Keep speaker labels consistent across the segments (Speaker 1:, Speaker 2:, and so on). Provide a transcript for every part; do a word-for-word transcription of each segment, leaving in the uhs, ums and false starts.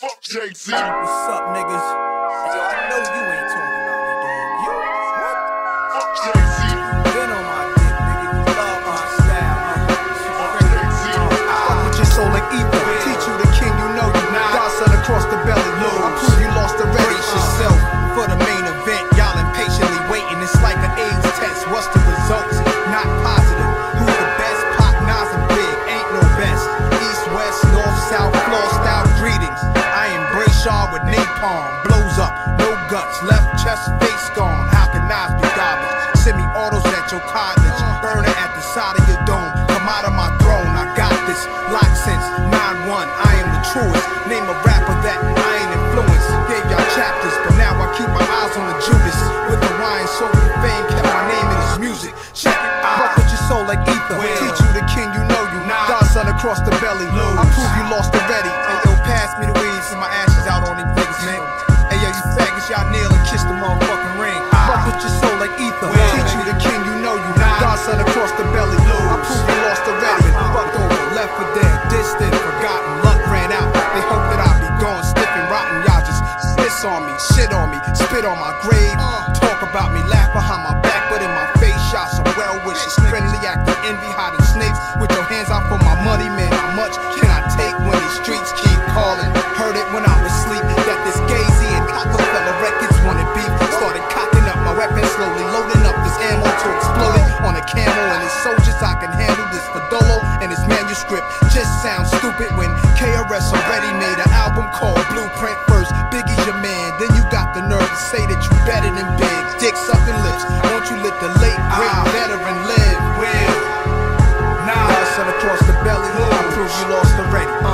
Speaker 1: Fuck Jay-Z.
Speaker 2: What's up, niggas? Yo, I know you ain't talking about me, dog. You? What?
Speaker 1: Fuck Jay-Z.
Speaker 2: Been on my dick, nigga. You love my style, nigga.
Speaker 1: Fuck Jay-Z.
Speaker 3: Fuck with your soul like ether. Teach you the king, you know you not. Godson across the belly. I prove you lost already. Brace yourself for the main event. Y'all impatiently waiting. It's like an AIDS test. What's the results? Not positive. Who's the best? Pop, Nas, and Big. Ain't no best. East, west, north, south, floor style greetings. I embrace y'all with napalm. Blows up, no guts. Left chest, face gone. How can Nas be garbage? Semi-autos at your cottage. Burner at the side of your dome. Come out of my throne. I got this. Locked since nine one. I am the truest. Name a rapper that I ain't influenced. Gave y'all chapters, but now I keep my eyes on the Judas. With the wine, so the fame kept my name in his music. Check it out. Fuck with your soul like ether. Will. Teach you the king, you know you not. Godson across the belly. Lose. I prove you lost already. Hey, yo, pass me the weeds and my ashes out on these niggas, man. Hey, yo, you faggots, y'all kneel and kiss the motherfucking ring. Fuck with your soul like ether. Will. Teach you the king, you know you not. Godson across the belly. Lose. I prove you lost already. Fucked over, left for dead, distant, forgotten. Luck ran out. They hope that I'll be gone, stiff and rotten. Y'all just piss on me, shit on me, spit on my grave. Talk about me, laugh behind my back, but in my face, shot some well wishes. Friendly acting, envy, hiding snakes. With your hands out for my money, man. How much can I take when these streets keep calling? Heard it when I was asleep that this Gazy and Rockefeller Records wanted beef. Started cocking up my weapon, slowly loading up this ammo to explode it on a camel and his soldiers. I can handle this for Dolo and his manuscript. Just sounds stupid when K R S already made an album called Blueprint first. Biggie's your man, then you got the nerve to say that you better than Big. Dick sucking lips, won't you let the late great veteran live? Will. Nah, son across the belly, I prove you lost already. Uh,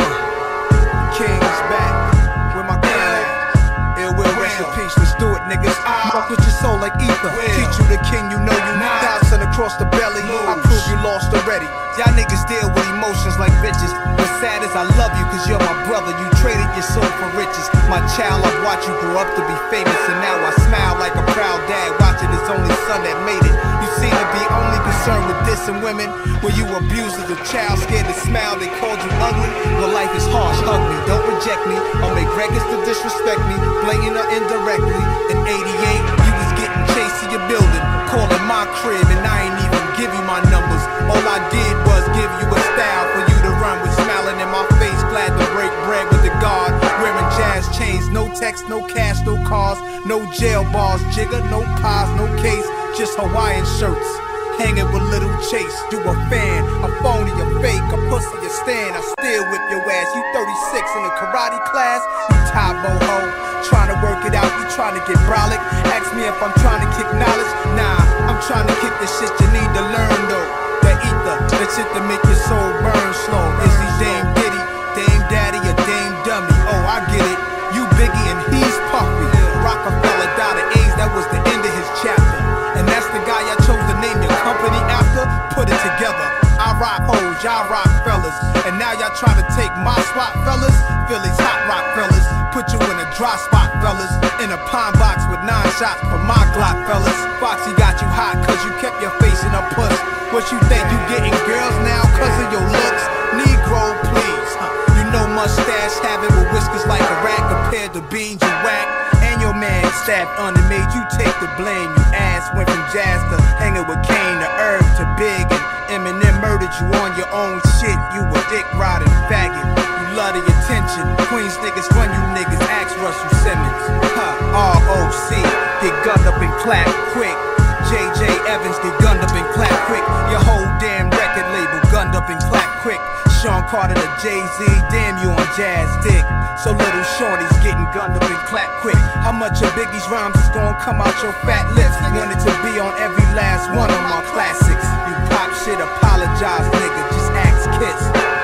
Speaker 3: the king is back, with my king at? Ill will, rest in peace, let's do it, niggas. Fuck with your soul like ether. Teach you the king, you know you not. Godson across the belly, I prove you lost already. Y'all niggas deal with emotions like bitches. What's sad is I love you cause you're my brother. You traded your soul for riches. My child, I've watched you grow up to be famous. And now I smile like a proud dad watching his only son that made it. You seem to be only concerned with dissing women. When you abused as a child, scared to smile, they called you ugly. Well, life is harsh, hug me, don't reject me. Or make records to disrespect me, blatant or indirectly. In eighty-eight, you was getting chased to your building, calling my crib, and I ain't even give you my numbers. All I did was give you a style for you to run with, smiling in my face, glad to break bread with the guard. Wearing jazz chains, no text, no cash, no cars, no jail bars, jigger, no pies, no case, just Hawaiian shirts. Hanging with Little Chase, you a fan, a phony, a fake, a pussy, a stand. I still whip your ass. You thirty-six in a karate class, you Tybo ho, trying to work it out, you trying to get brolic. Ask me if I'm trying to kick knowledge. Nah, I'm trying to kick the shit you need to learn though. The ether, the shit that make your soul burn slow. Is he Dame Diddy, Dame Daddy, or Dame Dummy? Oh, I get it. You Biggie and he's Puffy. Rockefeller died of AIDS, that was the end of his chapter. And that's the guy I chose to name your company after. Put it together. I rock hoes, y'all rock fellas. And now y'all trying to take my spot, fellas. Philly's hot rock fellas. Put you in a dry spot, fellas. In a pine box with nine shots for my Glock, fellas. Foxy got you hot cause you kept your face in a puss. What you think you getting girls now cause of your looks? Negro, please. You know mustache having with whiskers like a rat compared to beans you whack. And your man stabbed under made you take the blame. You ass went from jazz to hanging with Kane to Irv to Big, and Eminem murdered you on your own shit. You a dick riding faggot. You love the attention. Queens niggas run you niggas. Ask Russell Simmons. Huh. R O C get gunned up and clap quick. J J Evans get gunned up and clap quick. Your whole damn record label gunned up and clap quick. Sean Carter to Jay-Z, damn you on jazz dick. So little Shorty's getting gunned up and clap quick. How much of Biggie's rhymes is gonna come out your fat lips? Wanted to be on every last one of my classics. You pop shit, apologize nigga, just ask Kiss.